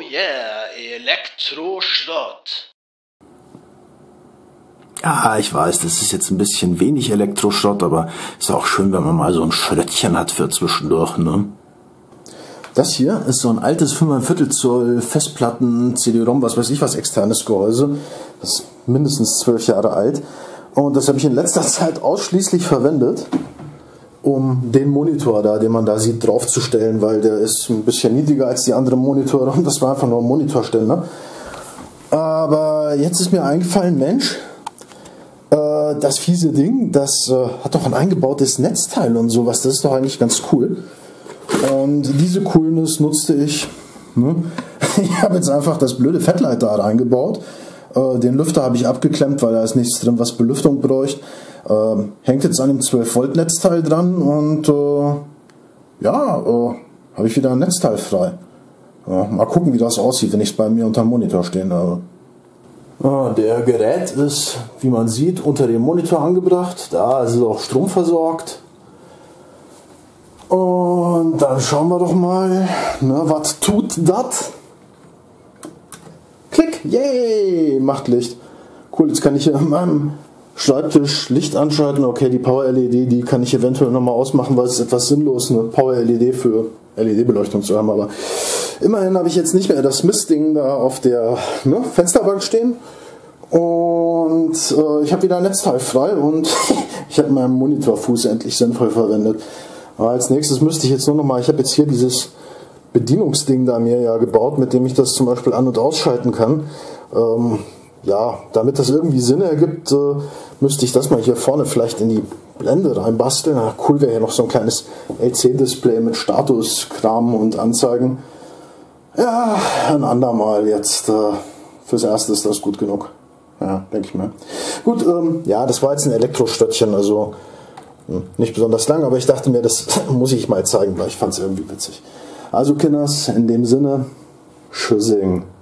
yeah, Elektroschrott. Ja, ich weiß, das ist jetzt ein bisschen wenig Elektroschrott, aber ist auch schön, wenn man mal so ein Schröttchen hat für zwischendurch, ne? Das hier ist so ein altes 5,25 Zoll Festplatten, CD-ROM, was weiß ich was, externes Gehäuse. Das ist mindestens 12 Jahre alt. Und das habe ich in letzter Zeit ausschließlich verwendet, um den Monitor da, den man da sieht, draufzustellen, weil der ist ein bisschen niedriger als die anderen Monitore und das war einfach nur ein Monitorständer. Aber jetzt ist mir eingefallen, Mensch, das fiese Ding, das hat doch ein eingebautes Netzteil und sowas, das ist doch eigentlich ganz cool. Und diese Coolness nutzte ich. Ne? Ich habe jetzt einfach das blöde Fettleiter reingebaut. Den Lüfter habe ich abgeklemmt, weil da ist nichts drin, was Belüftung bräuchte. Hängt jetzt an dem 12 Volt Netzteil dran und habe ich wieder ein Netzteil frei. Mal gucken, wie das aussieht, wenn ich es bei mir unter dem Monitor stehen habe. Der Gerät ist, wie man sieht, unter dem Monitor angebracht. Da ist es auch stromversorgt. Und dann schauen wir doch mal, was tut das? Klick, yay, macht Licht. Cool, jetzt kann ich hier an meinem Schreibtisch Licht anschalten. Okay, die Power-LED, die kann ich eventuell nochmal ausmachen, weil es ist etwas sinnlos, eine Power-LED für LED-Beleuchtung zu haben. Aber immerhin habe ich jetzt nicht mehr das Mistding da auf der Fensterbank stehen. Und ich habe wieder ein Netzteil frei und ich habe meinen Monitorfuß endlich sinnvoll verwendet. Aber als nächstes müsste ich jetzt nur nochmal, ich habe jetzt hier dieses Bedienungsding da mir ja gebaut, mit dem ich das zum Beispiel an- und ausschalten kann. Damit das irgendwie Sinn ergibt, müsste ich das mal hier vorne vielleicht in die Blende reinbasteln. Cool wäre hier noch so ein kleines LC-Display mit Statuskram und Anzeigen. Ja, ein andermal jetzt. Fürs Erste ist das gut genug. Ja, denke ich mal. Gut, das war jetzt ein Elektrostöttchen, also nicht besonders lang, aber ich dachte mir, das muss ich mal zeigen, weil ich fand es irgendwie witzig. Also Kinders, in dem Sinne, Tschüssing.